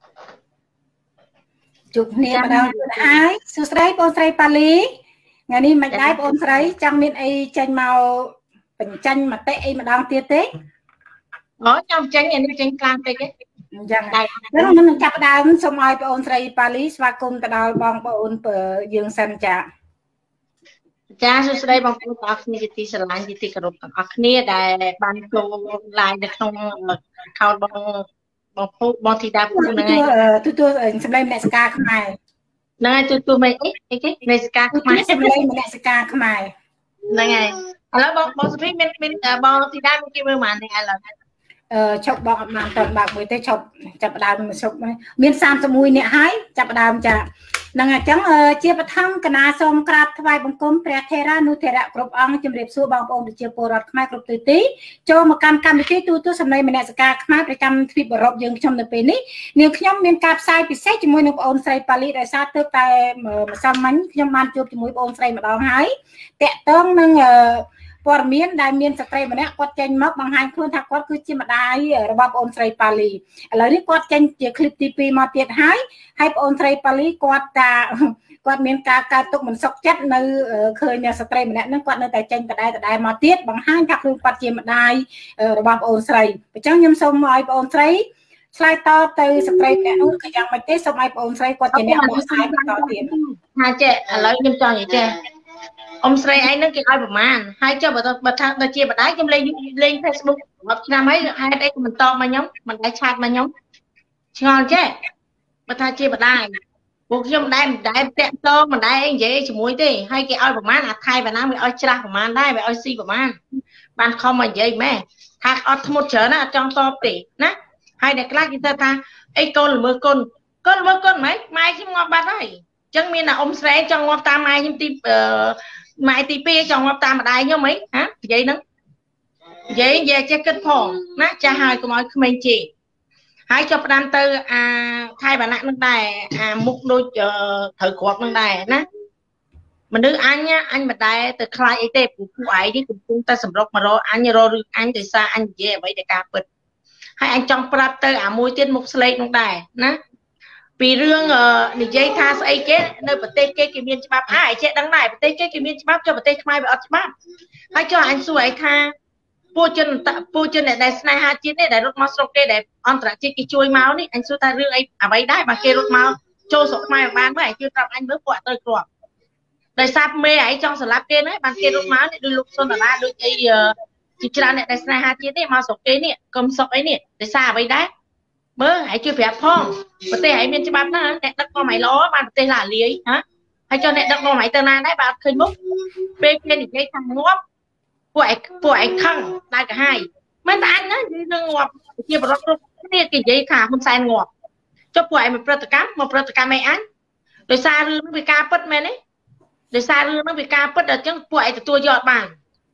chụp niệm mà đâu ai su sấy bông sấy Pali ngày nay mạch đái bông sấy trong miền ấy tranh màu bình tranh mà tệ mà đang tiết tế trong tranh này tranh cam tê cái chẳng nếu mà mình chặt đào mình xong ai bông sấy Pali và cùng ta đào bông bông bờ dương xanh chả cha su sấy bông bông tóc như tí sờ lạnh như tí cà rốt tóc này đại ban cô lại được không khâu bông thì đa phụ này tôi xem đây mẹ ska không ai này tôi mấy cái này ska không ai xem đây mẹ ska không ai nàyแล้วบอสพี่เป็นบอสที่ได้เมื่อกี้มือมันเนี่ยอะไรชอบบอกมาตอนบากมือแต่ชอบจับดาวมันชอบมีสามสมุยเนี่ยหายจับดาวจะนั่งจังเจี๊ยบทั้งคณะสมกราบถวายบังคมพระเทรานุเทระกรบอังจำเรียบสู้บางองค์เจียโปรดขมายกรบตุติโจมการวิธีตู้สำเร็จมเนสกาขมายประจำทวีปรบยังชมในปีนี้เนี่ยขยมมีการใส่พิเศษจมูกในองค์ใส่ปาลีได้ซาเตอร์แต่สมัยขยมมันจูบจมูกองค์ใส่มาดองหายแต่ต้องนั่งปอร์เมียนได้เมียนสเตรมันเนี่ยกอดเจนมักบางไฮคุณทักกอดคือจิมได้ระบบองไตรปาลีแล้วนี่กอดเจนเจคลิปทีปีมาเตียดให้องไตรปาลีกอดตากอดเมียนการตกเหมือนซอกเจ็ดในเคยเนี่ยสเตรมันเนี่ยนั่งกอดในแต่เจนก็ได้มาเตียดบางไฮทักคือกอดจิมได้ระบบองไตรไปจังยมสมัยองไตรสไลต่อเตยสเตรเนี่ยนู้นก็ยังไม่เตะสมัยองไตรกอดเจนเนี่ยองไตรต่อเตียดฮะเจ๊แล้วยมจองอย่างเจ๊ông Sray ấy nó kêu ai bẩm man hai cho bật thang tôi chia bật đáy trong lên Facebook bật năm ấy hai đây mình to mà nhóm mình đã chat mà nhóm ngon chứ bật thang chia bật đáy buộc trong đây tẹn to mình đây anh dễ chỉ muối thế hai cái ai bẩm man à thay và nam bị ai chra bẩm man đây bị ai si bẩm man ban không mà dễ mẹ thang ở một chở nó trong to tỷ nè hai để cái kita thang ấy con là mơ con mấy mai chứ ngon ba đấy chẳng miên là ông Sray trong ngon ta mai nhưng tim mai tí pê trong ngọc ta mà đai nhớ mấy hả vậy đó vậy về cho kết phòng nát cha hai của mọi mình chỉ hãy cho đam tư thay bà nạn nước đài mục đôi thử cuộc nước đài nè mình đứa anh nhá anh mà đài từ khai ấy tệp của cụ ấy đi cùng ta sầm rốc mà rồi anh từ xa anh về vậy để cà bịch hay anh trong prap tư môi tiên mục slate nước đài nè vì riêng để dây tha say kết nơi bật tê cái miền bắp ai chết đằng này bật tê cái miền bắp cho bật tê mai bật bắp hay cho anh xuôi tha po chân này này hai chín này để rút máu sọc để on trả chi cái chui máu đi anh xuôi ta riêng ấy vậy đấy mà kia rút máu cho sọc mai bán với chưa tập anh bước qua tôi cọp đời sáp mê ấy trong sờ láp kia đấy bàn kia rút máu này đôi lục xuân là ba đôi cái chỉ ra này này hai chín này máu sọc cái này cầm sọc ấy này để xa vậy đấy mơ hãy chưa phép phong bữa tê hãy miên cho bác nó nè đất con mày ló bạn tê là lý hả hay cho nè đất con mày tơ na đấy bạn khơi múc bê kia thì cái thằng ngóp của khăng đại cả hai mấy ta anh á như ngọt kia vào đó cái gì thả không sai ngọt cho của em một protocam mày ăn rồi xa rư nó bị ca pất mày đấy rồi xa rư nó bị ca pất ở trong của em tôi giọt bàn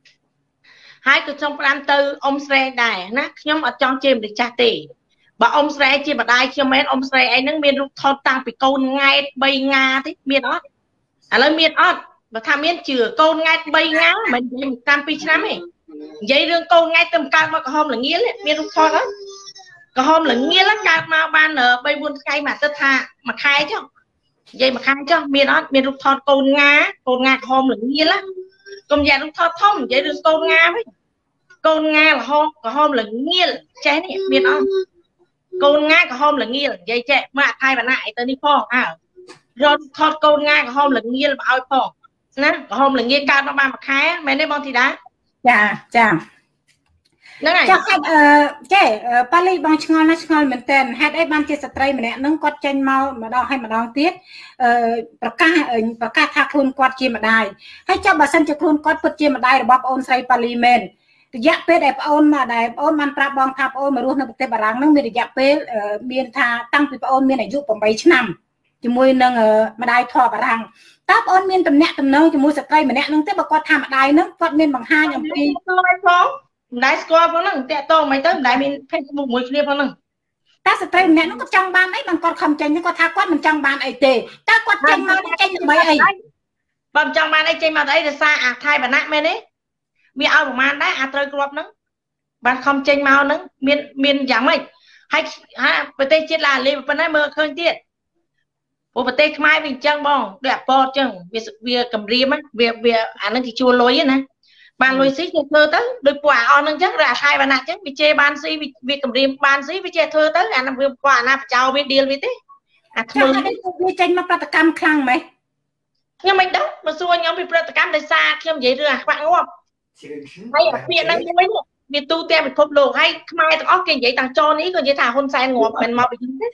hai cái trong plan tư ông Sray đài nát nhóm ở trong chim để tra tỷ bà ông Sray chia bà đai cho mấy ông Sray ấy nó miên rút thon tăng bị câu ngay bay nga thế miên ót lấy miên ót và tham miên chừa câu ngay bay ngáo mình tam pi lắm ấy vậy đương câu ngay tầm cao mà có hôm là nghĩa đấy miên rút thon đó có hôm là nghĩa lắm cao mau ban ở bay buôn cây mà tất tha mà khai chứ vậy mà khai cho miên ót miên rút thon câu nga có hôm là nghĩa lắm công gia rút thon thông vậy đương câu nga với câu nga là hôm có hôm là nghĩa trái này miên ót câu nga có hôm là nghi là dây trẻ mà thay bà lại tới đi phong rồi thọt câu nga có hôm là nghi là bao phong nè có hôm là nghi cao nó ba mặt khai mày nên bon thì đá chà nó này chế Pali bằng ngon mình tên hai ấy ban chia sợi mình nè nâng quạt chân mau mà đo hay mà đo tiết và ca thạc luôn quạt chia mà đài hay cho bà sân cho luôn quạt quạt chia mà đài rồi bóp ôn say Pali men dạ phê đẹp ôn mà đẹp ôn man pra bong tháp ôn mà luôn nó bực bà răng nó mình dạ phê miền tha tăng từ ôn miền này giúp bằng 7 năm chỉ môi nâng mà đai thò bà răng táp ôn miền tầm nẹt tầm nâu chỉ môi sợi cây mà nẹt nâng tiếp bà qua tham đai nó quạt miền bằng 2 nhầm đi đai score phong nâng tẹt to mày tới đai miền Facebook môi kia phong nâng ta sợi cây nẹt nó có trong ban ấy bằng con không tranh nó có tha quát mình trong ban ấy tề ta quát tranh mà tranh được mấy ấy bằng trong ban ấy tranh mà đấy là xa thay bà nặng men đấy mi ao của man đấy trời crop nắng bạn không tranh mau nắng miên giảm ấy hay bờ tây chết là lên bên này mơ khơi tiệt bộ bờ tây mai mình chăng bong đẹp bò chăng việc cầm riêng á việc anh ấy thì chua lối á nè ban lối xí thơ tới đôi quả on nâng chắc là hai bạn nào chắc bị chê ban xí việc cầm riêng ban xí bị chê thơ tới anh việc quả nào chào biết điên với thế chắc là cái việc tranh màประកម្មខ្លាំងไหม nhưng mình đâu mà xua nhóm bịประកម្មđời xa khi vậy rồi các bạn đúng không hay ở phía năng muối việc tu tiên việc phục lộ hay mai tao óc vậy tàng cho ní còn vậy thả hôn sai ngọt mình mau bị dính đấy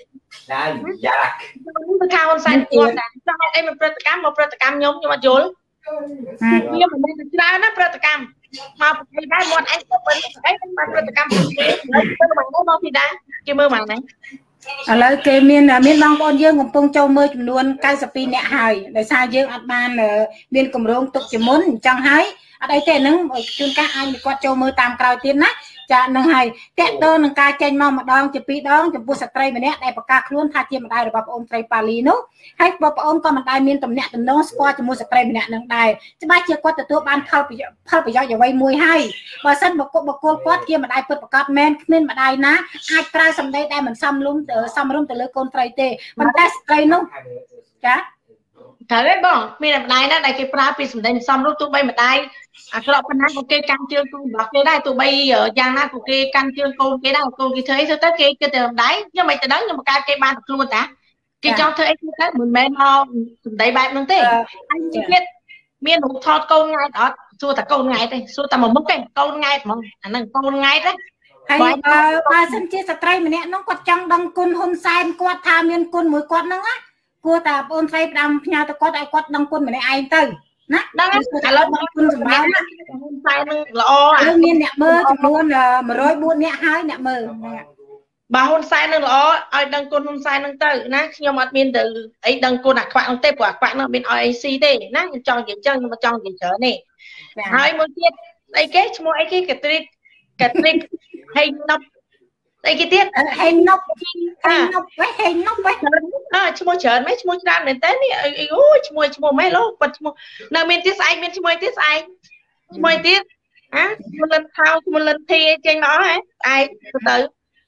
thả hôn sai ngọt cho em mìnhประកម្មnhóm nhưng mà dối nhưng mà mình ra nóประកម្មmà bịได้หมดไอ้พวกมันไอ้มันประកម្មmơ thì đã kia mơ mà này ឥឡូវគេមានបងប្អូនយើងកំពុងចូលមើលចំនួន92នាក់ហើយដោយសារយើងអត់បានមានគម្រោងទុកជាមុនអញ្ចឹងហើយអត់អីទេហ្នឹងជួនកាលអាចគាត់ចូលមើលតាមក្រោយទៀតណាចានឹងហើយតកតើនឹងការចេញមកម្ដងជា2ដងចំពោះស្ត្រីម្នាក់ដែលប្រកាសខ្លួនថាជាម្ដាយរបស់បងអូនត្រីប៉ាលីនោះហើយបងប្អូនក៏មិនដែលមានតំណែងតំណងស្គាល់ជាមួយស្ត្រីម្នាក់នឹងដែរច្បាស់ជាគាត់ទទួលបានផលប្រយោជន៍អ្វីមួយហើយបើសិនបកគលគាត់ជាម្ដាយពិតប្រាកដមែនគ្មានម្ដាយណាអាចប្រើសម្ដីដែលមិនសមរម្យទៅលើកូនត្រីទេប៉ុន្តែស្ត្រីនោះចា trời ơiបងមានម្ដាយណាដែលគេប្រើពីសម្ដីសំរុំទោះបីម្ដាយអាក្រក់ប៉ុណ្ណាក៏គេកាន់ជើងកូនរបស់គេដែរទោះបីយ៉ាងណាក៏គេកាន់ជើងកូនគេដែរកូនគេធ្វើអីទៅគេគិតតែម្ដាយខ្ញុំមិនទៅដឹងខ្ញុំបង្កើតគេបានទៅខ្លួនតាគេចង់ធ្វើអីទៅមិនមែនមកសម្ដីបែបហ្នឹងទេអញទៀតមានរូបថតកូនង៉ែតអត់សួរតែកូនង៉ែតទេសួរតែមួយមុខទេកូនង៉ែតហ្មងអាហ្នឹងកូនង៉ែតហ្នឹងហើយបើសិនជាស្ត្រីម្នាក់ហ្នឹងគាត់ចង់ដឹងគុណហ៊ុនសែនគាត់ថាមានគុណមួយគាត់ហ្នឹងណាគួរតែបងស្រីផ្ដាំផ្ញើទៅគាត់ឲ្យគាត់ដឹងគុណម្នាក់ឯងទៅណាដឹងឥឡូវដឹងគុណសម្រាប់ណាហ៊ុនសែននឹងល្អឥឡូវមានអ្នកមើលចំនួន104នាក់ហើយអ្នកមើលបើហ៊ុនសែននឹងល្អឲ្យដឹងគុណហ៊ុនសែននឹងទៅណាខ្ញុំអត់មានទៅអីដឹងគុណអាខ្វាក់នោះទេព្រោះអាខ្វាក់នោះមានឲ្យអីស៊ីទេណាខ្ញុំចង់និយាយចឹងខ្ញុំមិនចង់និយាយច្រើនទេហើយមួយទៀតអីគេឈ្មោះអីគេកាទ្រីកហេងណប់អីគេទៀតហេងណប់វិញហេងណប់វិញឈ្មោះច្រើនមែនឈ្មោះច្រើនមែនតើនេះអូឈ្មោះមែនលោប៉ាត់ឈ្មោះនៅមានទៀតស្អែកមានឈ្មោះទៀតស្អែកឈ្មោះទៀតឈ្មោះលិនថោឈ្មោះលិនធីចេញមកអស់ហ៎ស្អែកទៅ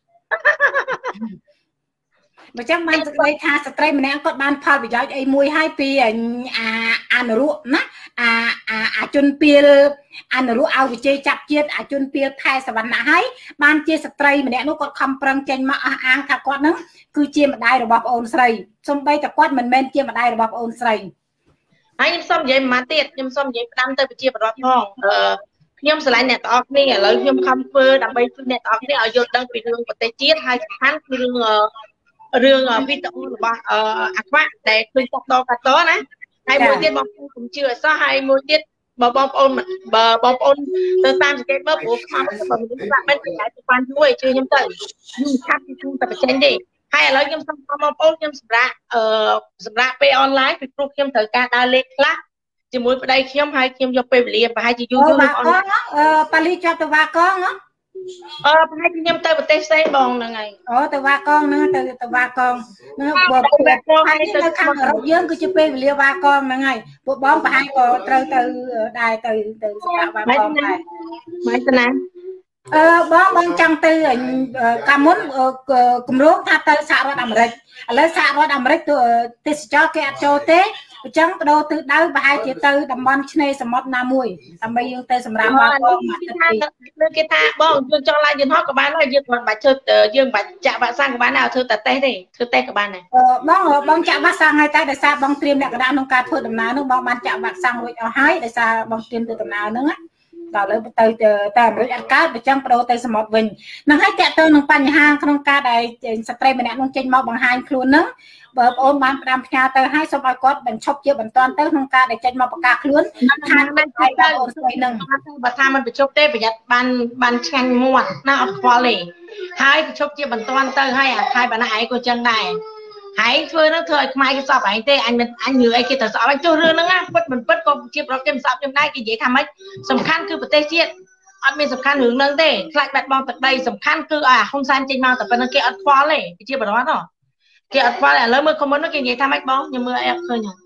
បើចឹងបានសេចក្តីថាស្ត្រីម្នាក់គាត់បានផលប្រយោជន៍អីមួយហើយពីអានរុណាអាជនពីលអានរុឲ្យវិជ័យចាប់ជាតិអាជនពីលខែសវណ្ណៈហើយបានជាស្ត្រីម្នាក់នោះគាត់ខំប្រឹងចេញមកអះអាងថាគាត់នឹងគឺជាម្ដាយរបស់ប្អូនស្រីសូម្បីតែគាត់មិនមែនជាម្ដាយរបស់ប្អូនស្រីហើយខ្ញុំសូមនិយាយមួយម៉ាត់ទៀតខ្ញុំសូមនិយាយផ្ដាំទៅប្រជាពលរដ្ឋផងខ្ញុំស្រឡាញ់អ្នកទាំងអស់គ្នាឥឡូវខ្ញុំខំធ្វើដើម្បីជួយអ្នកទាំងអស់គ្នាឲ្យយល់ដឹងពីរឿងប្រទេសជាតិហើយសំខាន់គឺរឿងវីដេអូរបស់អាខ្វាក់ដែលឃើញតតកាតណាហើយមួយទៀតបងប្អូនកុំជឿអសោះហើយមួយទៀតបើបងប្អូនទៅតាមសង្កេតមើលព្រោះខ្មៅបើមនុស្សខ្លះមិនប្រហែលទៅបានជួយជឿខ្ញុំទៅខ្ញុំឆាប់ជួយតែបញ្ចេញទេហើយឥឡូវខ្ញុំសូមបងប្អូនខ្ញុំសម្រាប់ពេលអនឡាញពីព្រោះខ្ញុំត្រូវការដើរលេខខ្លះជាមួយប្តីខ្ញុំហើយខ្ញុំយកពេលវេលាប្រហែលជាយូរអនឡាញប៉ាលីជាប់ទៅវ៉ាកងប្រហែលខ្ញុំទៅប្រទេសផ្សេងបងហ្នឹងហើយទៅវ៉ាកងហ្នឹងទៅវ៉ាកងហ្នឹងបើហើយនៅខាងអឺរ៉ុបយើងគឺជាពេលវេលាវ៉ាកងហ្នឹងហើយពួកបងប្រហែលក៏ត្រូវទៅដែរទៅសម្រាប់វ៉ាកងដែរមិនទៅណាបងចង់ទៅកាលមុនគម្រោងថាទៅសហរដ្ឋអាមេរិកឥឡូវសហរដ្ឋអាមេរិកទេសចរគេអត់ចូលទេអញ្ចឹងបដូរទិសដៅប្រហែលជាទៅតំបន់ឆ្នេរសមុទ្រណាមួយដើម្បីយើងទៅសម្រាប់បងគេថាបងយើងចង់ឡើងយន្តហោះក៏បានដែរយើងមិនបាច់ធ្វើយើងបាច់ចាក់វ៉ាក់សាំងក៏បានដែរធ្វើតែតេស្តទេធ្វើតេស្តក៏បានដែរបងចាក់វ៉ាក់សាំងហើយតែដោយសារបងត្រៀមលក្ខណៈក្នុងការធ្វើដំណើរនោះបងបានចាក់វ៉ាក់សាំងរួចអស់ហើយដោយសារបងត្រៀមទៅដំណើរហ្នឹងណាដល់ឥឡូវទៅអាមេរិកអត់កើតបើចឹងបដូរទៅសមុទ្រវិញហ្នឹងហើយតើទៅនឹងបញ្ហាក្នុងការដែលស្ត្រីម្នាក់នោះចេញមកបង្ហាញខ្លួនហ្នឹងបើបងអូនបានផ្ដាំផ្ញើទៅឲ្យសូមឲ្យគាត់បញ្ឈប់ជាបន្តទៅក្នុងការដែលចេញមកប្រកាសខ្លួនថាមិនឲ្យទៅអូនស្រីហ្នឹងបើថាមិនបញ្ឈប់ទេប្រយ័ត្នបានឆ្ងាញ់មាត់ណាអត់ខ្វល់ទេហើយបញ្ឈប់ជាបន្តទៅហើយអាខែបណ្ណាឯងក៏ចឹងដែរហើយធ្វើនឹងធ្វើឲ្យខ្មែរគេសប់ឯងទេអញញឿអីគេទៅសប់ឯងចុះរឿងហ្នឹងពិតមិនពិតក៏ជាប្រកគេមិនសប់ខ្ញុំដែរគេនិយាយថាម៉េចសំខាន់គឺប្រទេសជាតិអត់មានសំខាន់រឿងហ្នឹងទេខ្លាចបាត់បង់ទឹកដីសំខាន់គឺឲ្យហ៊ុនសែនចេញមកតែប៉ុណ្្នឹងគេអត់ខ្វល់ទេជាបរិវត្តហ៎គេអត់ខ្វល់ឥឡូវមើលខមមិនគេនិយាយថាម៉េចបងខ្ញុំមើលអត់ឃើញហ៎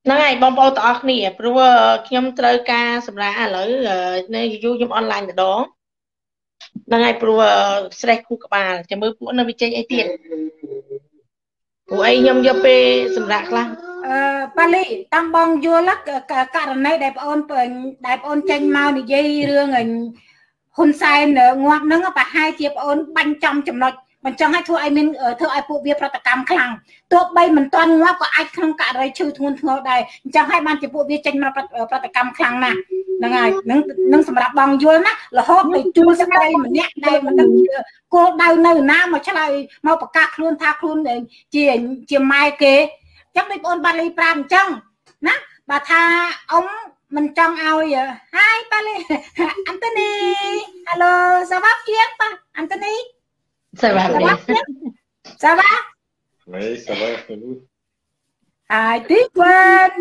ហើយបងប្អូនទាំងអស់គ្នាព្រោះខ្ញុំត្រូវការសម្រាប់ឥឡូវនៅយូរខ្ញុំអនឡាញម្ដងហ្នឹងហើយព្រោះ stress ខួរក្បាលចាំមើលពួកនៅវិជ័យអីទៀតព្រោះអីខ្ញុំយកពេលសម្រាប់ខ្លះប៉ាលីតាមបងយល់ករណីដែលបងអូនចេញមកនិយាយរឿងហ៊ុនសែនងាប់ហ្នឹងប្រហែលជាបងអូនបាញ់ចំចំណុចមិនចង់ឲ្យធ្វើឲ្យពួកវាប្រតិកម្មខ្លាំងទោះបីមិនទាន់ងាប់ក៏អាចក្នុងករណីឈឺធ្ងន់ធ្ងរដែរអញ្ចឹងហើយបានជាពួកវាចេញមកប្រតិកម្មខ្លាំងណាស់ហ្នឹងហើយនឹងសម្រាប់បងយល់ណារហូតទៅជួលស្ត្រីម្នាក់ដែលមិនដឹងគោលដៅនៅណាមកឆ្លើយមកប្រកាសខ្លួនថាខ្លួនជាម៉ែគេអញ្ចឹងដូចបងបាត់លី5អញ្ចឹងណាបើថាអ៊ំមិនចង់ឲ្យហើយប៉ាលីអាន់តូនីហេឡូសាវ៉ាជាងប៉ាអាន់តូនី Ça va bien. Ça va? Oui, ça va, nous. Ai tí quên.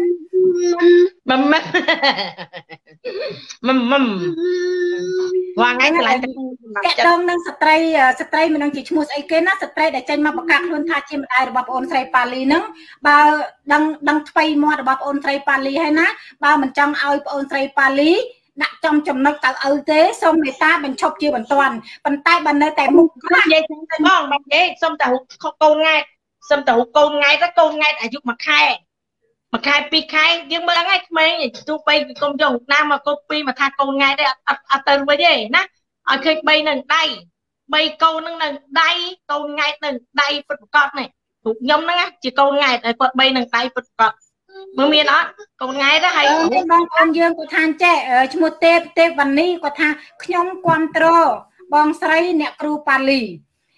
Mầm. Hoàng Anh lại cái đông nâng stray mình đang chỉ mua ấy cái nó stray để tranh mà bạc cạc luôn tha chim ai được bọc ôn stray Pali nâng ba đang phay mua được bọc ôn stray Pali hay ná ba mình trong ao ôn stray Pali đặt trongចំណុចតើឪទេសូមមេត្តាបញ្ឈប់ជាបន្ទាន់ប៉ុន្តែបើនៅតែមុខនិយាយទៅបងបាត់ទេសូមតែកូនង៉ែសូមតែកូនង៉ែទៅកូនង៉ែអាយុ1ខែ2ខែយើងមើលហ្នឹងឯងក្មេងទោះបីកុំយកណាមកកូន2មកថាកូនង៉ែទេអត់ទៅវិញទេណាឲ្យឃើញ3នឹងដៃ3កូននឹងនៅដៃកូនង៉ែនឹងដៃពិតប្រកបនេះរូបខ្ញុំហ្នឹងជាកូនង៉ែតែគាត់3នឹងដៃពិតប្រកបមើលមានអត់កូនង៉ែទៅហើយបងប្អូនយើងគាត់ថាចេះឈ្មោះទេពវណ្ណីគាត់ថាខ្ញុំគ្រប់គ្រងបងស្រីអ្នកគ្រូប៉ាលី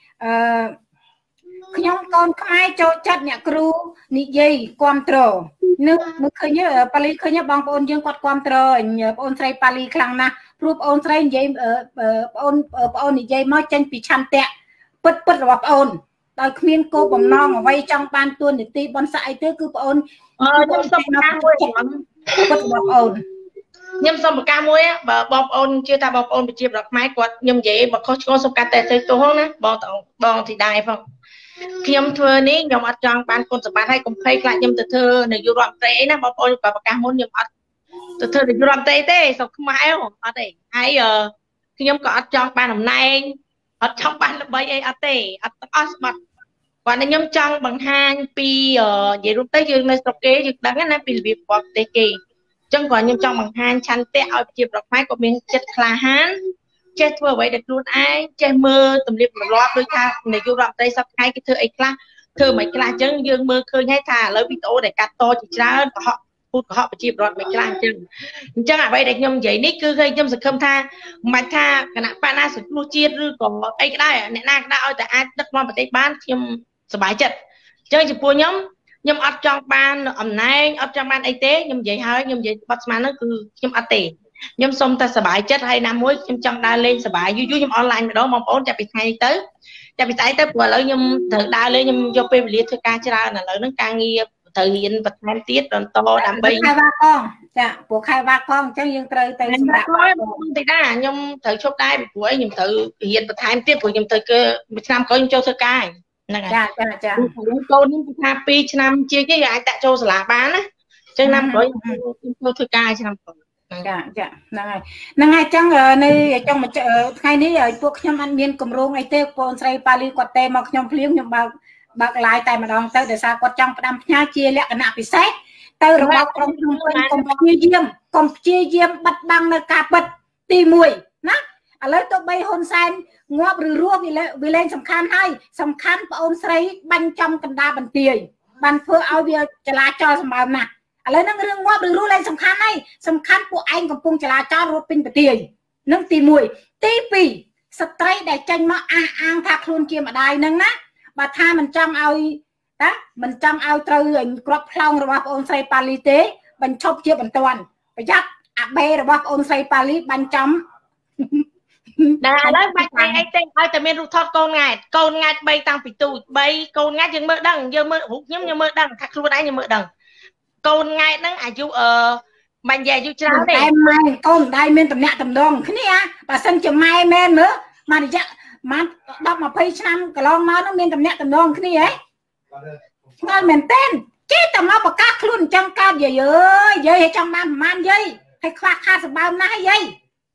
ខ្ញុំកូនខ្មែរចូលចិត្តអ្នកគ្រូនិយាយគ្រប់គ្រងនឹកមើលឃើញប៉ាលីឃើញបងប្អូនយើងគាត់គ្រប់គ្រងបងអូនស្រីប៉ាលីខ្លាំងណាស់ព្រោះបងអូនស្រីនិយាយបងអូននិយាយមកចេញពីឆន្ទៈពិតរបស់បងអូនដោយគ្មានគោលបំណងអ្វីចង់បានទួនាទីបនស័កអីទេគឺបងអូនខ្ញុំសុំប្រកាសមួយពិតរបស់បងអូនខ្ញុំសុំប្រកាសមួយបើបងប្អូនជឿថាបងប្អូនប្រជាប្រដ្ឋខ្មែរគាត់ខ្ញុំនិយាយបើខុសឆ្គងសុំកាត់តែទៅទោះណាបងទីដែរផងខ្ញុំធ្វើនេះខ្ញុំអត់ចង់បានគុណសម្បត្តិឲ្យកុំភ័យខ្លាចខ្ញុំទៅធ្វើនាយករដ្ឋមន្ត្រីអីណាបងប្អូនក៏ប្រកាសមុនខ្ញុំអត់ទៅធ្វើនាយករដ្ឋមន្ត្រីទេសុំខ្មែរអត់ទេហើយខ្ញុំក៏អត់ចង់បានតំណែងអត់ចង់បានល្បីអីអត់ទេអត់អស់ស្បាត់គាត់ខ្ញុំចង់បង្ហាញពីនិយាយរួមទៅយើងនៅស្រុកគេយើងដឹងណាពីរបៀបប្រទេសគេអញ្ចឹងគាត់ខ្ញុំចង់បង្ហាញឆន្ទៈឲ្យប្រជាប្រដ្ឋខ្មែរគាត់មានចិត្តក្លាហានចេះធ្វើអ្វីដែលខ្លួនឯងចេះមើលទំនៀមទម្លាប់ដូចថានាយករដ្ឋមន្ត្រីសប្តាហ៍គេធ្វើអីខ្លះធ្វើមិនខ្លះអញ្ចឹងយើងមើលឃើញហើយថាឥឡូវវីដេអូដែលកាត់តជាច្រើនកុហកពូតកុហកប្រជាប្រដ្ឋមិនខ្លះអញ្ចឹងអ្វីដែលខ្ញុំនិយាយនេះគឺខ្ញុំសង្ឃឹមថាមិនថាគណៈបកណាសង្គ្រោះជាតិឬក៏អីក៏ដោយអ្នកណាក៏ដោយឲ្យតែអាចដឹកនាំប្រទេសបានខ្ញុំសប្បាយចិត្តអញ្ចឹងចំពោះខ្ញុំអត់ចង់បានអំណែងអត់ចង់បានអីទេខ្ញុំនិយាយហើយខ្ញុំនិយាយបាត់ស្មានហ្នឹងគឺខ្ញុំអត់ទេខ្ញុំសុំតែសប្បាយចិត្តហើយណាមួយខ្ញុំចង់ដើរលេងសប្បាយយូរខ្ញុំអនឡាញម្ដងបងប្អូនចាប់ពីថ្ងៃទៅព្រោះឥឡូវខ្ញុំត្រូវដើរលេងខ្ញុំយកពេលវេលាធ្វើការច្រើនឥឡូវហ្នឹងការងារត្រូវរៀនបន្ថែមទៀតបន្តដើម្បីខែវ៉ាផងចាព្រោះខែវ៉ាផងអញ្ចឹងយើងត្រូវទៅសម្រាប់តិចណាខ្ញុំត្រូវឈប់ដែរពីព្រោះខ្ញុំត្រូវរៀនបន្ថែមទៀតព្រោះខ្ញុំត្រូវមួយឆ្នាំក្រោយខ្ញុំចូលធ្វើការហ្នឹងហើយចាកូននេះថា2ឆ្នាំជាងគេអាចដាក់ចូលសាលាបានណាអញ្ចឹងឆ្នាំក្រោយខ្ញុំចូលធ្វើការឆ្នាំក្រោយចាហ្នឹងហើយអញ្ចឹងនៅចុងថ្ងៃនេះពួកខ្ញុំអត់មានគម្រោងអីទេបងស្រីប៉ាលីគាត់ទេមកខ្ញុំភ្លាមខ្ញុំបើកឡាយតែម្ដងទៅដោយសារគាត់ចង់ផ្ដាំផ្ញើជាលក្ខណៈពិសេសទៅរបស់ក្រុមភ្នំពេញកុំព្យាយាមបិទបាំងនៅការពិតទី1ណាឥឡូវទៅបីហ៊ុនសែនងាប់ឬរស់វាលែងសំខាន់ហើយសំខាន់ប្អូនស្រីបាញ់ចំកណ្ដាលបន្ទាយបានធ្វើឲ្យវាចលាចលសម្បើមណាស់ឥឡូវហ្នឹងរឿងងាប់ឬរស់លែងសំខាន់ហើយសំខាន់ពួកឯងកំពុងចលាចលរត់ពេញបន្ទាយនឹងទី1ទី2ស្ត្រីដែលចេញមកអះអាងថាខ្លួនជាម្ដាយហ្នឹងណាបើថាមិនចង់ឲ្យត្រូវក្របផ្លោងរបស់បងអូនស្រីប៉ាលីទេបញ្ឈប់ជាបន្ទាន់ប្រយ័ត្នអាបេរបស់បងអូនស្រីប៉ាលីបាញ់ចំដែលឥឡូវបាច់អីទេឲ្យតែមានរូបថតកូនង៉ែត3តាំងពីទូច3កូនង៉ែតយើងមើលដឹងយើងមើលរូបខ្ញុំមើលដឹងថាខ្លួនឯងយើងមើលដឹងកូនង៉ែតហ្នឹងអាយុមិននិយាយអាយុច្រើនទេតែម៉ែកូនដៃមានតំណាក់តំណងគ្នាបើសិនជាម៉ែមែនមើលមករយៈបាន10 20ឆ្នាំកន្លងមកនោះមានតំណាក់តំណងគ្នាហ៎ឆ្ងល់មែនទេចេះតែចាំមកប្រកាសខ្លួនចង់កើតយាយអើយយាយឲ្យចង់បានប្រហែលយាយហើយខ្វះខាតសម្បើមណាស់យាយ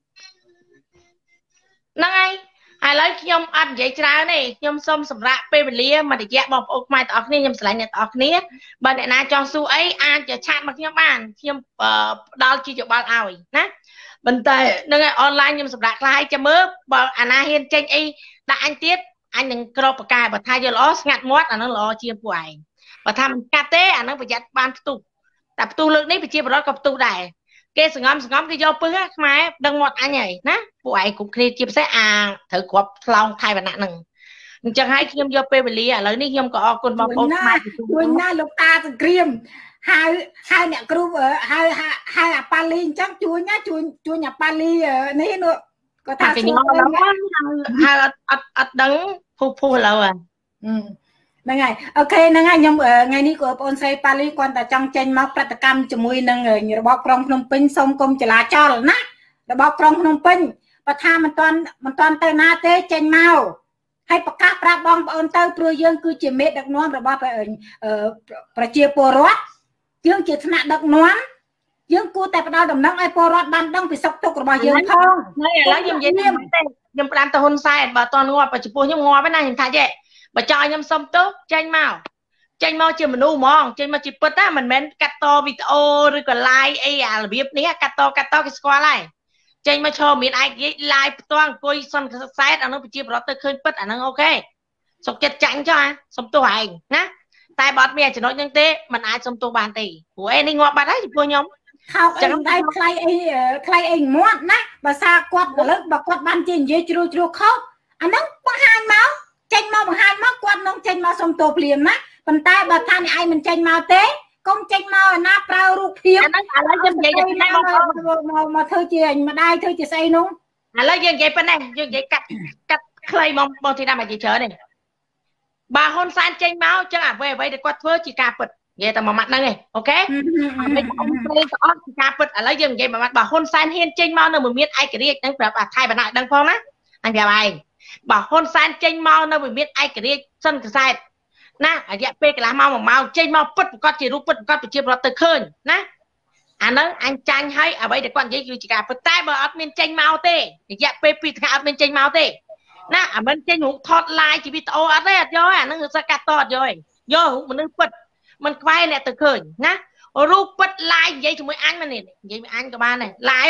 ហ្នឹងហើយឥឡូវខ្ញុំអត់និយាយច្រើនទេខ្ញុំសូមសម្រាប់ពេលវេលាមួយរយៈបងប្អូនខ្មែរទាំងអស់គ្នាខ្ញុំស្រឡាញ់អ្នកទាំងអស់គ្នាបើអ្នកណាចង់សួរអីអាចឆាតមកខ្ញុំបានខ្ញុំផ្ដល់ជាយោបល់ឲ្យណាប៉ុន្តែនឹងអនឡាញខ្ញុំសម្រាប់ខ្លះឲ្យចាំមើលបើអាណាហ៊ានចេញអីដាក់អញទៀតអញនឹងក្របប្រកែបើថាយកល្អស្ងាត់មាត់អានឹងល្អជាងពួកឯងបើថាមិនកាត់ទេអានឹងប្រយ័ត្នបានផ្ទុះតែផ្ទុះលើកនេះប្រជាពលរដ្ឋក៏ផ្ទុះដែរគេសង្ងំគេយកពឹសខ្មែរដឹងមាត់អញហើយណាពួកឯងគ្រប់គ្នាជាពិសេសអាត្រូវគ្រាប់ឆ្លងថៃវណ្ណៈហ្នឹងអញ្ចឹងហើយខ្ញុំយកពេលវេលាឥឡូវនេះខ្ញុំក៏អរគុណបងប្អូនខ្មែរជួយណាលោកតាសង្គ្រាមហៅអ្នកគ្រូហៅអាប៉ាលីអញ្ចឹងជួយណាជួយអាប៉ាលីនេះនោះគាត់ថាខ្ញុំហៅអត់ដឹងភុះឥឡូវហ្នឹងហើយអូខេហ្នឹងហើយខ្ញុំថ្ងៃនេះក៏បងស្រីប៉ាលីគាត់តែចង់ចេញមកប្រតិកម្មជាមួយនឹងរបបក្រុងភ្នំពេញសូមគុំចលាចលណារបបក្រុងភ្នំពេញបើថាមិនតាន់ទៅណាទេចេញមកហើយប្រកាសប្រាប់បងប្អូនទៅព្រោះយើងគឺជាមេដឹកនាំរបស់ប្រជាពលរដ្ឋយើងជាថ្នាក់ដឹកនាំយើងគួរតែផ្ដល់ដំណឹងឲ្យពលរដ្ឋបានដឹងពីសុខទុក្ខរបស់យើងផងហើយឥឡូវខ្ញុំនិយាយទេខ្ញុំផ្ដាំទៅហ៊ុនសែនបើតងាប់បើចំពោះខ្ញុំងាប់ណាខ្ញុំថាចេះបើចង់ឲ្យខ្ញុំសុំទោសចេញមកជាមនុស្សហ្មងចេញមកជាពិតណាមិនមែនកាត់តវីដេអូឬក៏ live អីអារបៀបនេះកាត់តគេស្គាល់ហើយចេញមកឈរមានឯករាជ្យ live ផ្ទាល់អង្គុយសន្និសីទអានោះប្រជាពលរដ្ឋទៅឃើញពិតអាហ្នឹងអូខេសុខចិត្តចាញ់ចុះសុំទោសឯងណាតែបើអត់មានចំណុចហ្នឹងទេมันអាចសុំទោសបានទេព្រោះនេះងាប់បាត់ហើយចំពោះខ្ញុំខោអីដៃខ្លៃអីមាត់ណាបើសារគាត់លើកបើគាត់បានជានិយាយជ្រួលខុសអាហ្នឹងបង្ហាញមកចេញមកបង្ហាញមកគាត់នឹងចេញមកសុំទោសភ្លាមណាប៉ុន្តែបើថាអ្នកឯងមិនចេញមកទេកុំចេញមកឯណាប្រើរូបភាពអាហ្នឹងឥឡូវយើងនិយាយមកធ្វើជាម្ដាយធ្វើជាស្អីនោះឥឡូវយើងនិយាយប៉ុណ្ណេះយើងនិយាយកាត់ខ្លីបងទីណាមកនិយាយច្រើនទេបើហ៊ុនសែនចេញមកចឹងអ្វីដែលគាត់ធ្វើជាការពិតនិយាយតែមួយម៉ាត់ហ្នឹងឯងអូខេមិនអ៊ំព្រៃក៏អត់ជាការពិតឥឡូវយើងនិយាយមួយម៉ាត់បើហ៊ុនសែនហ៊ានចេញមកនៅមួយមានឯករាជ្យហ្នឹងប្រាប់ថៃបណ្ណាដឹងផងណាអញប្រាប់ឯងបើហ៊ុនសែនចេញមកនៅវិមានឯករាជ្យសិនកសែតណារយៈពេលកន្លះម៉ោង1ម៉ោងចេញមកពិតប្រកបជារូបពិតប្រកបប្រជាពលរដ្ឋទៅឃើញណាអាហ្នឹងអញចាញ់ឲ្យអ្វីដែលគាត់និយាយគឺជាការពិតតែបើអត់មានចេញមកទេរយៈពេល2ថ្ងៃអត់មានចេញមកទេណាអាមិនចេញរូបថត live ជាវីដេអូអត់ទេអត់យកអាហ្នឹងគឺកាត់តអត់យកយករូបមនុស្សពិតមិនខ្វែអ្នកទៅឃើញណារូបពិត live និយាយជាមួយអញមែននិយាយជាមួយអញក៏បានដែរ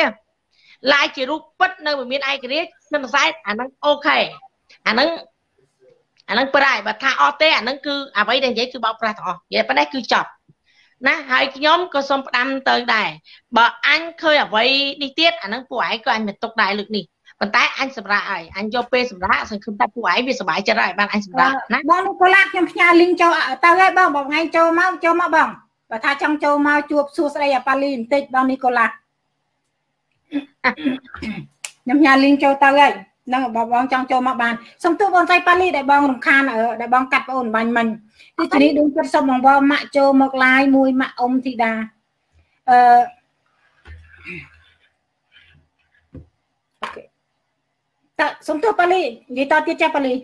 live ជារូបពិតនៅវិមានឯករាជ្យសិនសែតអាហ្នឹងអូខេអាហ្នឹងប្រហែលបើថាអត់ទេអាហ្នឹងគឺអ្វីដែលនិយាយគឺបោកប្រាស់ទាំងអស់និយាយប៉ុណ្ណេះគឺចប់ណាហើយខ្ញុំក៏សូមផ្ដាំទៅដែរបើអញឃើញអ្វីនេះទៀតអាហ្នឹងពួកឯងក៏អញមិនទុកដែរលើកនេះប៉ុន្តែអញសម្រាប់ហើយអញយកពេលសម្រាប់សង្ឃឹមថាពួកឯងវាសុបាយចិត្តហើយបានអញសម្រាប់ណាបងលោកកូឡាខ្ញុំផ្ញើ link ចូលទៅហើយបងថ្ងៃចូលមកបងបើថាចង់ចូលមកជួបសួស្ដីអាប៉ាលីបន្តិចបងនីកូឡាខ្ញុំផ្ញើ link ចូលទៅហើយនឹងបងចង់ចូលមកបានសុំទោសបងស្រីប៉ាលីដែលបងរំខានដែលបងកាត់បងបាញ់មិញទីជនេះដូចគាត់សុំបងវ៉ាម៉ាក់ចូលមក live មួយម៉ាក់អ៊ំធីតាអូខេតើសុំទោសប៉ាលីនិយាយតទៀតចាប៉ាលី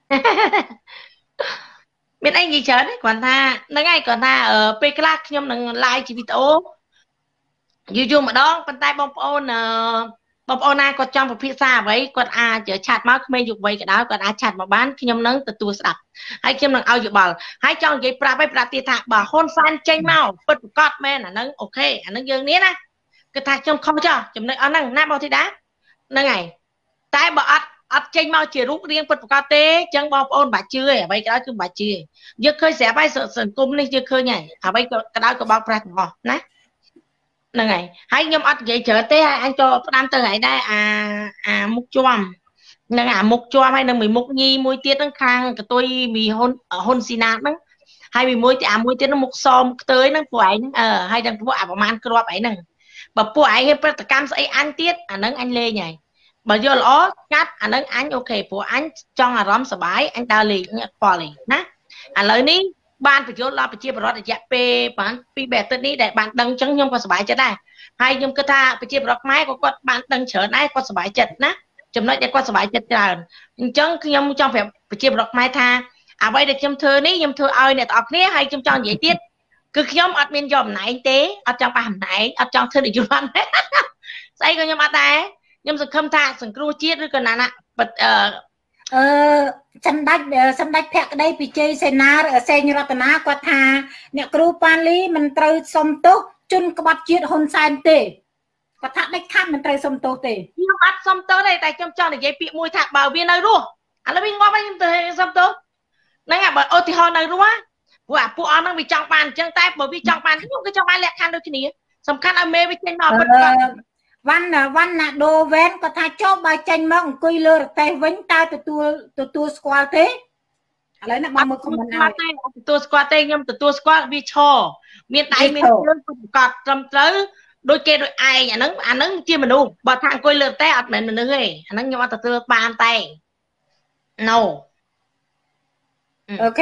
មានអីនិយាយច្រើនទេគ្រាន់ថាហ្នឹងហើយគ្រាន់ថាពេលខ្លះខ្ញុំនឹង live ជាវីដេអូយូរម្ដងប៉ុន្តែបងប្អូនណាគាត់ចង់ពិភាក្សាអ្វីគាត់អាចឆាតមកក្មេងយុវវ័យក៏ដោយគាត់អាចឆាតមកបានខ្ញុំនឹងទទួលស្ដាប់ហើយខ្ញុំនឹងឲ្យយោបល់ហើយចង់និយាយប្រាប់ទៀតថាបើហ៊ុនសែនចេញមកពិតប្រកបមែនអាហ្នឹងអូខេអាហ្នឹងយើងនេះណាគឺថាខ្ញុំខុសចោះចំណុចអស់ហ្នឹងណាបងធីតាហ្នឹងហើយតែបើអត់ចេញមកជារូបរាងពិតប្រកបទេអញ្ចឹងបងប្អូនបាច់ជឿឯអ្វីក៏ដោយគឺបាច់ជឿយើងឃើញស្រាប់ហើយសង្គមនេះយើងឃើញហើយអ្វីក៏ដោយក៏បោកប្រាស់ទាំងអស់ណាហ្នឹងហើយខ្ញុំអត់និយាយច្រើនទេហើយអញចូលផ្ដាំទៅថ្ងៃដែរអាមុខជាប់ហ្នឹងអាមុខជាប់ហើយនឹងមួយមុខញីមួយទៀតហ្នឹងខាងកតុយមីហ៊ុនស៊ីណាតហ្នឹងហើយមួយទៀតហ្នឹងមុខសមខ្ទើយហ្នឹងពួកឯងហើយទាំងពួកអាប្រមាណគ្រាប់ឯហ្នឹងបើពួកឯងហ៊ានប្រតិកម្មស្អីអញទៀតអាហ្នឹងអញលេងហើយបើយកល្អកាត់អាហ្នឹងអញអូខេព្រោះអញចង់អារម្មណ៍សុបាយអញដើរលេងអត់ខ្វល់ទេណាឥឡូវនេះបានបញ្យល់ដល់ប្រជាពលរដ្ឋរយៈពេលបាន2 អាទិត្យនេះដែលបានដឹងអញ្ចឹងខ្ញុំក៏សប្បាយចិត្តដែរហើយខ្ញុំគិតថាប្រជាពលរដ្ឋខ្មែរក៏គាត់បានដឹងច្រើនដែរគាត់សប្បាយចិត្តណាចំណុចដែលគាត់សប្បាយចិត្តច្រើនអញ្ចឹងខ្ញុំចង់ប្រាប់ប្រជាពលរដ្ឋខ្មែរថាអ្វីដែលខ្ញុំធ្វើនេះខ្ញុំធ្វើឲ្យអ្នកទាំងអស់គ្នាហើយខ្ញុំចង់និយាយទៀត cứ nhóm ọt miên dòm này tế ọt trong bàn này ọt trong thân để chụp ăn xây có nhóm ọt đây nhóm sự khâm tha sừng cua chiết rồi còn nè bật sân đạch phẹt đây bị chơi xe ná xe như là ná qua thà nè cua pan lý mình trừ xong tốt chun có bắt chiết hôn san tê có thà đạch khăn mình trừ xong tốt tê nhóm ọt xong tốt đây tại trong cho để dây bị mùi thạc bào viên nơi luôn là bên ngoài bên từ xong tốt nãy à bởi ô thì họ nơi luôn á và phụ ông đang bị trong bàn chân tay bởi vì trong bàn cái trong bàn lẹ khăn đôi khi sầm khăn ở mê với trên nọ văn là đồ ven có thay cho bài tranh mong cười lơ tay vĩnh tay từ tua squat thế lấy nó bằng một con nào tua squat tay nhưng từ tua squat vi cho miền tây miền trung cọt trầm tới đôi kia đôi ai anh nắng chia mình luôn bà thằng cười lơ tay ọt mình nữa ấy anh nắng nhưng mà từ tua bàn tay no ok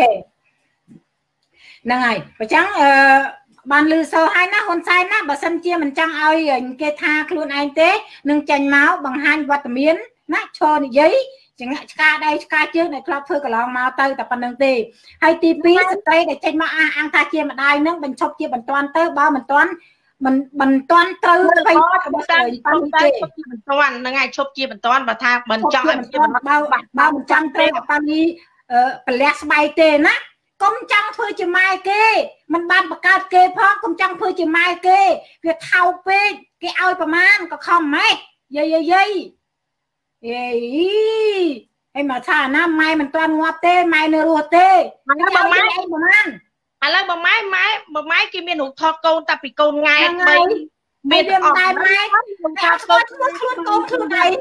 năng này và chẳng bàn lư sâu hai ná hôn sai ná bà sân chia mình chẳng ơi kê tha luôn anh tế nâng chanh máu bằng hai vật miến ná cho giấy chẳng hạn ca đây ca trước này club thôi cả lòng máu tơi tập bằng nâng tì hay tí bí đây để chanh máu ăn tha chia mà đai nâng mình chọc chia bằng toán tơ bao mình toán tơ phải toán nâng ai chọc chia bằng toán và tha mình chọn bao mình chăm tơ là bao đi lẹt bay tê ná công trăng phơi chỉ mai kê mình ban bạc cát kê phó công trăng phơi chỉ mai kê việc thâu pe cái aoประมาณ có không mấy dây hay mà thà năm mai mình toàn ngoạp tê mai nửa ruột tê bằng máy kia miền hụt thọt câu ta bị câu ngay bay miền tai mai con này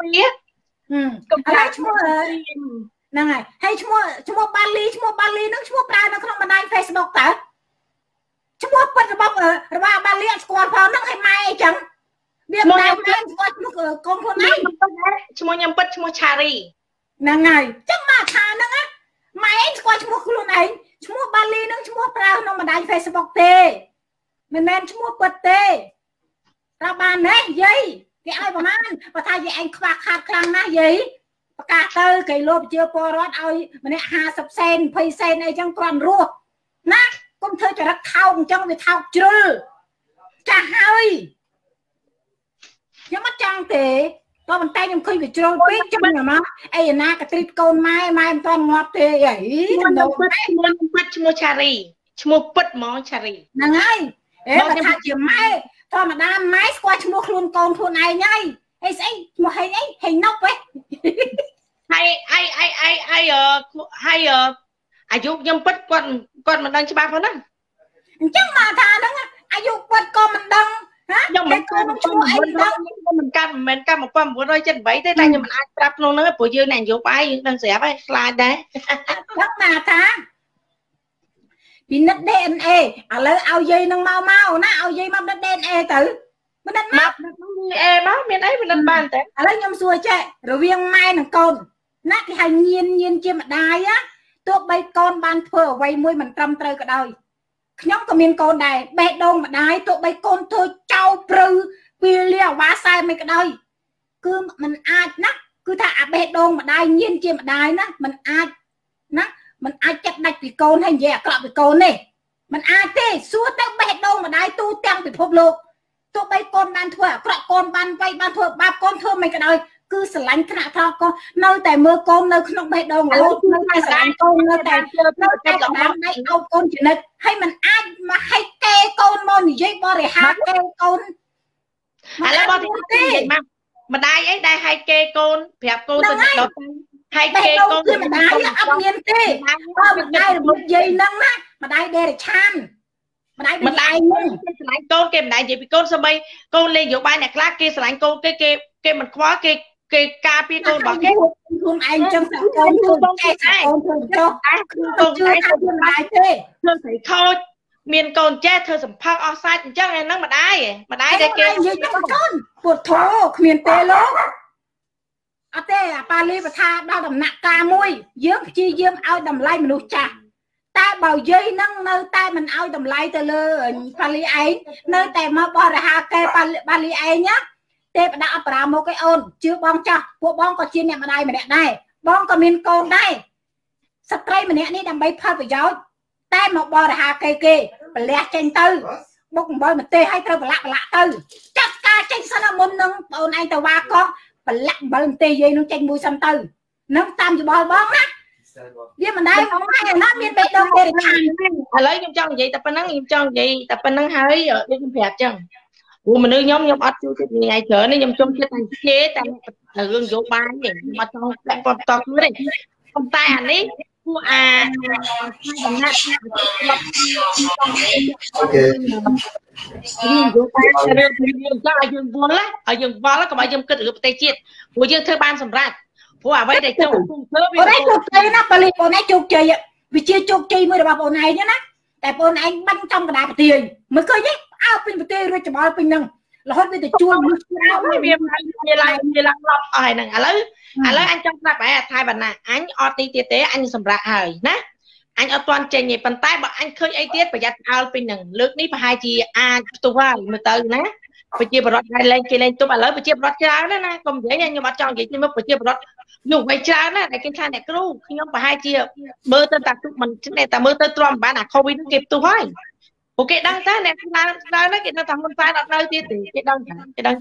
năng này hay chúng Bali nó chúng Pride nó không bàn Facebook ta chúng bật bóc ở Bali squad phao nó hay mai chẳng biết mai squad con này chúng nhầm bật chúng Chari năng này chắc mà thà nó á mai squad chúng luôn này chúng Bali nó chúng Pride nó bàn Facebook tê mình chúng bật tê ra bàn đấy gì cái ai mà và thay vì anh khạc khăng na gì cả tơ cái lốp chưa po rót ơi mà nè 50 sen 20 sen này chẳng còn ruột nè con thưa cho nó thao trong việc thao chưa trả hơi nhưng mắt trăng thì có bàn tay em khơi bị trôi biết trong nhà mà ai na cái trip con mai em toàn ngọt thì ấy mua Chari mua bật món Chari nè ngay mà thà chiều mai thôi mà đam máy qua mua luôn con này nhây hay ấy mà hay ấy hình nóc ấy hay ai dục nhâm bật con mình đang cho ba phải không chắc mà thà đó ai dục bật con mình đăng hả nhưng mà mình cam một con vừa rồi chân bảy thế này nhưng mình ai đáp luôn nữa buổi trưa này dục ai đang xẻ với slide đấy chắc mà thà vì nứt DNA à lấy ao dây nâng mau ná ao dây mau nứt DNA tử mình đánh mắt em á miền ấy mình đánh bàn thế à lấy nhom xuôi chạy rồi viên mai nằng con nát cái hành nhiên chia mặt đai á tụi bay con ban phở vay môi mình trăm trời cả đời nhóm có miền con này bé đông mặt đai tụi bay con thôi trâu prư vì liều vá sai mấy cái đời cứ mình ai nát cứ thà bé đông mặt đai nhiên chia mặt đai nát mình ai nát mình ai chặt đạch vì con hay dè cọp vì con này mình ai thế xua tới bé đông mặt đai tu tăng bị phốp lục tụi bay con ban thua cọp con ban vay ban thua ba con thua mấy cái đời cứ sờ lánh khả thọ con nơi tại mưa con nơi không bay đâu mà luôn nơi tại sờ lánh con nơi tại đám này đâu con chỉ nên hay mình ai mà hay kê con mòn gì dây bo để hát kê con là bo thì mà đai ấy đai hay kê con đẹp con từ đầu hay kê con mà đai ấp nhiên tê mình đai một dây nâng á mà đai đè để chan mình đai con kê mình đai gì bị con sao bay con lên vô bay này class kia sờ lánh con cái mình khóa cái ca pi con bảo cái không anh trong sạch con cho con chưa con lại thế thưa thầy khôi miền cồn che thưa sầm phăng offside chắc em nó mà đai đây kia gì cho con pột thô miền tây lố ở tây à Pali và tha đau đầm nặng ca môi dưỡng chi dưỡng ao đầm lay mình nuôi chả ta bảo dây nâng nơi tay mình ao đầm lay từ lơ Pali ấy nơi tay mà bỏ ra ha cây Pali ấy nhá tê đã ập một cái ôn chưa bong cho bộ bong có chiên nhẹ mà đây mà đẹp đây bong có miên con đây sắp cây mà nè đi đầm bay phơi phải gió tay một bò là hà cây kê bật lẹ trên tư bốc bơi mà tê hay tao bật lạ tư chắc ca trên sân môn nâng ôn anh tao ba con bật lẹ bơi tê dây nó trên mùi sân tư nó tam cho bò bón á nhưng mà đây không ai nó miền tây đâu để lấy nhóm cho vậy tập năng nhóm cho vậy tập năng hơi ở đây cũng đẹp chăng ủa mà nơi nhóm ắt chú cái ngày chợ nó nhóm trong cái tay chế tay là gương dỗ bán vậy mà tao lại còn tao cứ đây con tay anh ấy cô dương vốn lá còn bao dương cất được tay chết của dương thơ ban sầm ra của vậy để cho ở đây chụp chơi nó bali bọn này chụp chơi vì chưa chụp chơi mới được bảo bọn này nhá nè tại bọn anh bắn trong cái đá tiền mới coi chứ ao pin tiền rồi cho bao pin nâng là hết bây giờ chua như lại lọc ai nè lấy anh trong ta phải thay bạn nè anh oti tế anh sầm ra hơi nè anh ở toàn trên nhịp bàn tay bọn anh khơi ấy tiết và giặt ao pin nâng lướt ní và hai chị tu hoa mà từ nè phải chia bọt lên kia lên tôi bảo lấy phải chia bọt ra đó nè không dễ nha nhưng mà trong vậy nhưng mà phải chia bọt dùng phải ra nè để cái thằng này cứ khi nhóm bà hai chia mơ tên tạc mình này ta mơ tên tròn bạn nào không biết nó kịp tôi hỏi ok đăng ta này nó cái nó thằng con trai đặt nơi tiền cái đăng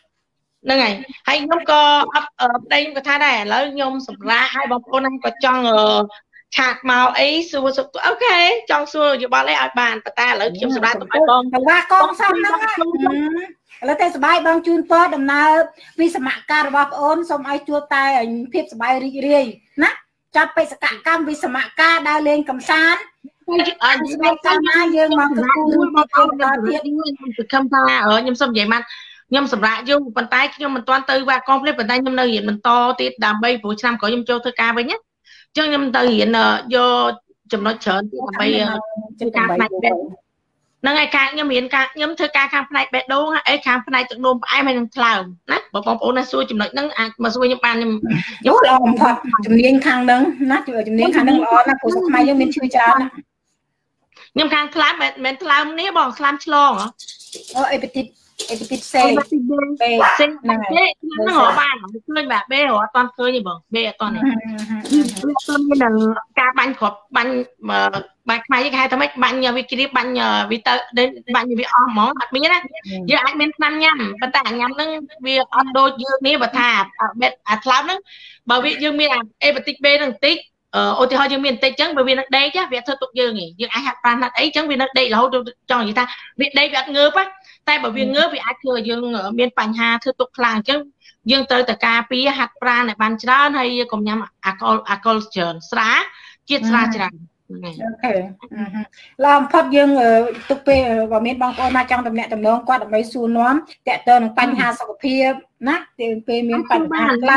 nên này hay nhóm có ở đây nhóm có thay này lấy nhóm sập ra hai bông cô này có cho chạc màu ấy xua ok cho xua dù bao lấy ai bàn ta lấy nhóm sập ra tụi ba con xong đóแล้วแต่สบายบางจูนเปิดดำนาวิสมัครการระบอบโอนสมัยจัวตายเพียบสบายเรียนะจับไปสกัดกรรมวิสมัครการได้เล่นกำซานสมัยการมาเยอะมากคือมาเอาดาวเทียมคือคำพายำสมใหญ่มันยำสำราญอยู่ปันใต้ยำมันตอนตื่นว่าก้อนเพลปันใต้ยำเนยเห็นมันโตติดดำใบผู้ชำก็ยำโจเธอกาไปเนี้ยจังยำตื่นเห็นโยจำนวนเฉินที่ทำไปกาไปนั่งไอ้การยำเห็นการยำเธอกาข้างในเบ็ดโด่ไอ้ข้างในจากโดมไอ้ไม่ยังคลาวนะบอกปองนั่นสู้จำนวนนั่งมาสู้ยำปานยำลองพอจำเนียงข้างนึงนะจุดจำเนียงข้างนึงอ๋อนะผู้สมัยยังเป็นชื่อจานยำข้างคลามเหม็นคลามนี้บอกคลามชลองเหรอไอ้ปฏิเสธเบเส้นนั่งหัวบ้านเคยแบบเบ้หัวตอนเคยนี่บอกเบ้ตอนนี้ตอนนี้นั่งกาบันขอบบันบันใครที่ใครทำไมบันอย่าวิกฤตบันอย่าวิเตอร์เดินบันอย่าวิออมหมอหัดมีนะเยอะไอ้เม้นน้ำยำปัตตาน้ำนึงวิออนโดเยอะนี้บัตรเบ็ดอัดล้ำนึงบ่วิยังมีไอ้ปฏิเบนึงติ๊กโอทีฮอยังมีติ๊กจังบ่วินักเด้จ้ะviệc thơ tục dương nghỉ nhưng ai học banนักấyจังวินักเด้เราcho người ta việc đây việc ngơ áแต่บ่เวียงเงือไปอาจคือยังมีปัญหาคือตกคลางจังยังเตยแต่กาปีหัดปลาในบ้านจ้าให้กรมยำอากอลเชิญสระจิตสระจังโอเคลองพบยังตุกเปว่ามีบางคนมาจังตำแหน่งตำแหน่งกว่าไม่สูน้อมแต่เติมปัญหาสุขภาพนะเติมเปมีปัญหาเรา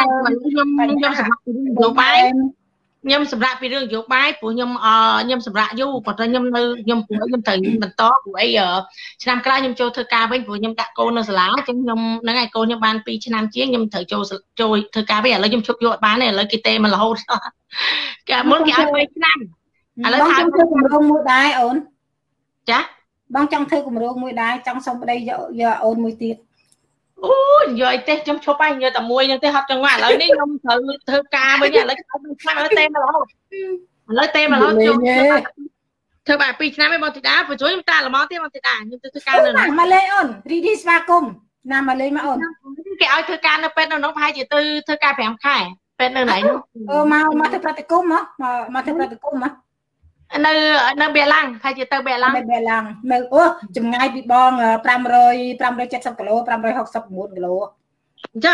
ยำสำหรับไปเรื่องโยกไม้ปู่ยำสำหรับยูปะยำเลยยำปู่ยำถึงมันโตปู่ไอ้ชนามกล้ายำโจเธอกาเป็นปู่ยำตะโกนสลาจังยำนั่งไอ้โกยำบานปีชนามเจี๊ยยำถึงโจเธอกาไปอะไรยำชุบโยบ้านเนี่ยเลยกิเตมันละโหดแกมึงแกเอาไปชนามอะไรทำคือกลุ่มโรงมวยได้โอนจ้ะบางจังคือกลุ่มโรงมวยได้จังสมบัติเยอะโอนมวยตีโอ้ยเยอะเต้จำชอบไปเยอะแต่มวยยังเต้หัดจังหวะแล้วนี่ยำเธอกาไปเนี่ยแล้วเขาเป็นข้างแล้วเต้มาแล้วเธอแบบปีชนะไม่บอลติดาผู้ช่วยยำตาละมอเต้บอลติดายังเธอกาเลยมาเลยอ่อนรีดิสวากุมนำมาเลยมาอ่อนแกเอาเธอกาเนี่ยเป็นน้องพายจีตือเธอกาแผงไข่เป็นไหนมาเธอปฏิกุมมั้งมาเธอปฏิกุมมั้งnơi bè lăng hay chỉ tơ bè lăng nơi chừng ngay bị bong 570 kg 561 kg chứ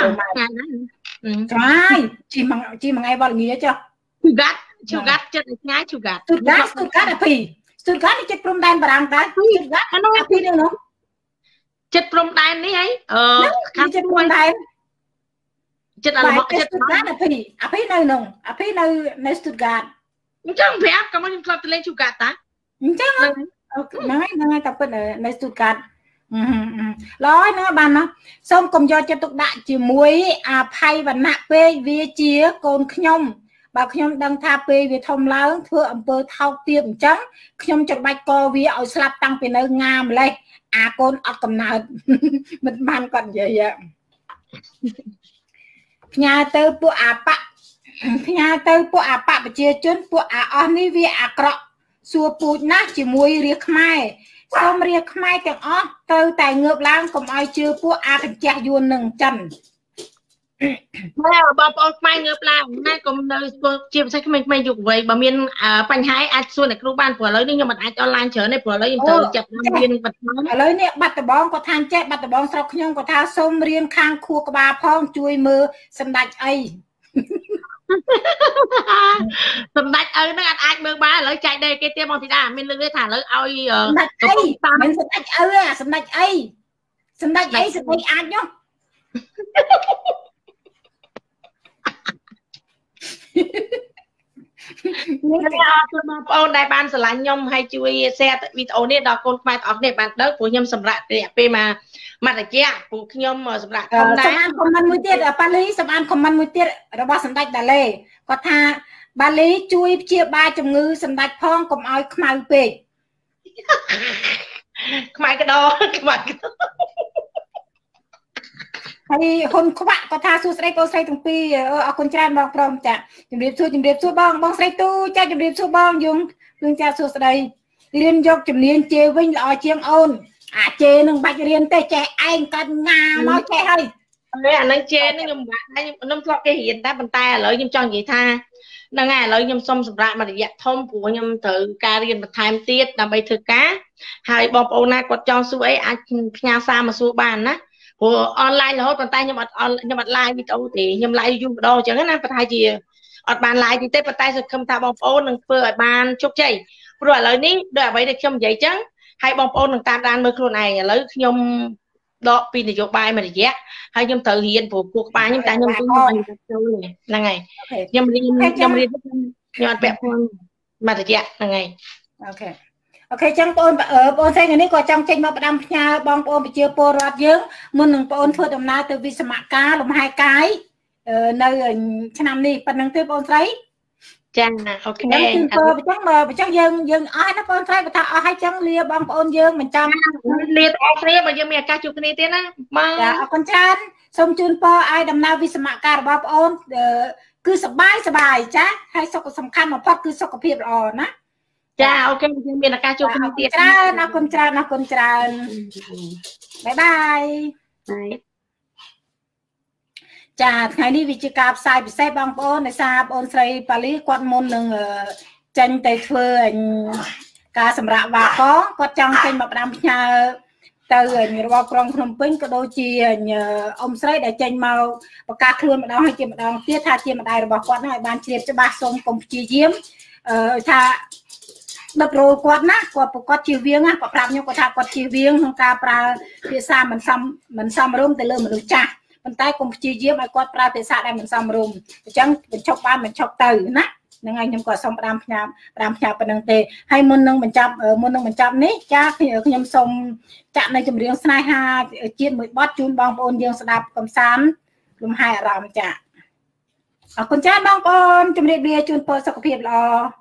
trời chỉ mà ngay bao nhiêu chứ chú gắt chết ngay chú gắt là phi chú gắt thì chết prom đan barang ta chú gắt nó phi nữa nó chết prom đan ní ấy chết prom đan chết là một chết gắt là phi phi nơi Stuttgart chẳng phải cảm ơn club lên chú gạt ta chẳng nói tập bênในสุดการร้อยนะบ้านนะส้มกลมยอจะตกด่าจีมวยไพ่วันหนักเป้เวียเจียโกนขยมบางขยมดังทาเป้เวียทอมล้างเพื่ออำเภอเท่าเตียมจังขยมจากใบกอเวียเอาสลับตั้งเป็นเนื้องามเลยโกนออกกำเนิดมันมันก่อนเยอะๆงาเตอร์ปูปะพญาเตอพวกปะปะเจียจนพวกออนนี่วิกระសួរពូជណាស់ជាមួយរាខ្មែរសូមរាខ្មែរទាំងអស់ទៅតែងើបឡើងកុំឲ្យជឿពួកអាកញ្ចេះយួននឹងចិនបាទបងប្អូនខ្មែរងើបឡើងណាកុំនៅជាពិសេសក្មេងៗយុវវ័យបើមានបញ្ហាអាចសួរអ្នកគ្រូបានព្រោះឥឡូវនេះខ្ញុំមិនអាចអនឡាញច្រើនទេព្រោះឥឡូវខ្ញុំត្រូវចាប់រៀនបន្ថែមឥឡូវនេះបាត់ដំបងគាត់ថាចេះបាត់ដំបងស្រុកខ្ញុំគាត់ថាសូមរៀនខាងខួរក្បាលផងជួយមើលសម្ដេចអីសម្ដេចឪហ្នឹងអាចមើលបានឥឡូវចែកដែរគេទៀតបងធីតាមានលឺទេថាឥឡូវឲ្យសម្ដេចអីមិនសម្ដេចឪសម្ដេចអីសម្ដេចអីសម្ដេចអាចនោះខ្ញុំអរគុណបងប្អូនដែលបានស្រឡាញ់ខ្ញុំហើយជួយ share វីដេអូនេះដល់កូនខ្មែរទាំងអស់គ្នាបានដឹងព្រោះខ្ញុំសម្រាប់រយៈពេលមួយរយៈព្រោះខ្ញុំសម្រាប់ធំដែរសម្អានខមមិនមួយទៀតប៉ាលីសម្អានខមមិនមួយទៀតរបស់សម្ដេចដាឡេគាត់ថាបាលីជួយព្យាបាលជំងឺសម្ដេចផងកុំឲ្យខ្មៅពេកខ្មៅកដោខ្មៅហើយហ៊ុនខ្វាក់គាត់ថាសួស្ដីបងស្រីទាំងពីរអរគុណច្រើនបងព្រមចាជំរាបសួរបងស្រីទូចាជំរាបសួរបងយងរឿងចាសួស្ដីរៀនយកជំនាញជេរវិញល្អជាងអូនអាជេរនឹងបាច់រៀនទេចេះឯងកាត់ងាមកចេះហើយអានឹងជេរនេះខ្ញុំបាក់ខ្ញុំធ្លាប់គេរៀនតែប៉ុន្តែឥឡូវខ្ញុំចង់និយាយថាហ្នឹងហើយឥឡូវខ្ញុំសុំសម្រាប់មួយរយៈធំព្រោះខ្ញុំត្រូវការរៀនបន្ថែមទៀតដើម្បីធ្វើការហើយបងប្អូនណាគាត់ចង់សួរអីអាចផ្ញើសារមកសួរបានណាព្រោះអនឡាញរហូតប៉ុន្តែខ្ញុំអត់ live វីដេអូទេខ្ញុំ live យូរម្ដងអញ្ចឹងណាប្រហែលជាអត់បាន live ទេប៉ុន្តែសង្ឃឹមថាបងប្អូននឹងធ្វើឲ្យបានជោគជ័យព្រោះឥឡូវនេះដោយអ្វីដែលខ្ញុំនិយាយអញ្ចឹងហើយបងប្អូននឹងតាមដានមើលខ្លួនឯងឥឡូវខ្ញុំដកពីនយោបាយមួយរយៈហើយខ្ញុំត្រូវរៀនព្រោះគូក្បាលខ្ញុំតែខ្ញុំជួយចូលហ្នឹងហើយខ្ញុំរៀនខ្ញុំអត់ពាក់ព័ន្ធមួយរយៈហ្នឹងហើយអូខេចឹងបងស្រីនេះក៏ចង់ចេញមកផ្ដាំផ្ញើបងប្អូនប្រជាពលរដ្ឋយើងមុននឹងបងប្អូនធ្វើដំណើរទៅវិសមការលំហែកាយនៅឆ្នាំនេះប៉ុណ្្នឹងទេបងស្រីចាអូខេអញ្ចឹងយើងអស់ណាបងស្រីបើថាអស់ហើយចឹងលាបងប្អូនយើងមិនចាំលាបងគ្នាបើយើងមានឱកាសជួបគ្នាទៀតណាបាទអរគុណច្រើនសូមជូនពរឲ្យដំណើរវិសមការរបស់បងប្អូនគឺសប្បាយចាហើយសុខសំខាន់បំផុតគឺសុខភាពល្អណាចាអូខេយើងមានឱកាសជួបគ្នាទៀតច្រើនអរគុណច្រើនបាយបាយចាថ្ងៃនេះវិជាការផ្សាយពិសេសបងប្អូនដោយសារបងស្រីប៉ាលីគាត់មុននឹងចេញទៅធ្វើការសម្រាប់វ៉ាកគាត់ចង់ចេញមកផ្ដាំផ្ញើទៅរបស់ក្រុងភ្នំពេញក៏ដូចជាអ៊ំស្រីដែលចេញមកប្រកាសខ្លួនម្ដងហើយជាម្ដងទៀតថាជាម្ដាយរបស់គាត់ហ្នឹងឲ្យបានជ្រាបច្បាស់សូមកុំព្យាយាមថាដុតរោគាត់ណាគាត់ជៀសវាងណាគាត់ប្រាប់ខ្ញុំគាត់ថាគាត់ជៀសវាងក្នុងការប្រើភាសាមិនសមរម្យទៅលើមនុស្សចាស់ប៉ុន្តែកុំព្យាយាមឲ្យគាត់ប្រើភាសាដែលមិនសមរម្យអញ្ចឹងបញ្ឈប់បានបញ្ឈប់ទៅណាហ្នឹងហើយខ្ញុំក៏សូមផ្ដាំផ្ញើប៉ុណ្្នឹងទេហើយមុននឹងបញ្ចប់នេះចាខ្ញុំសូមចាក់នៅចម្រៀងស្នេហាជាតិមួយបទជូនបងប្អូនយើងស្ដាប់កំសាន្តលំហែអារម្មណ៍ចាអរគុណច្រើនបងប្អូនជម្រាបលាជូនពរសុខភាពល្អ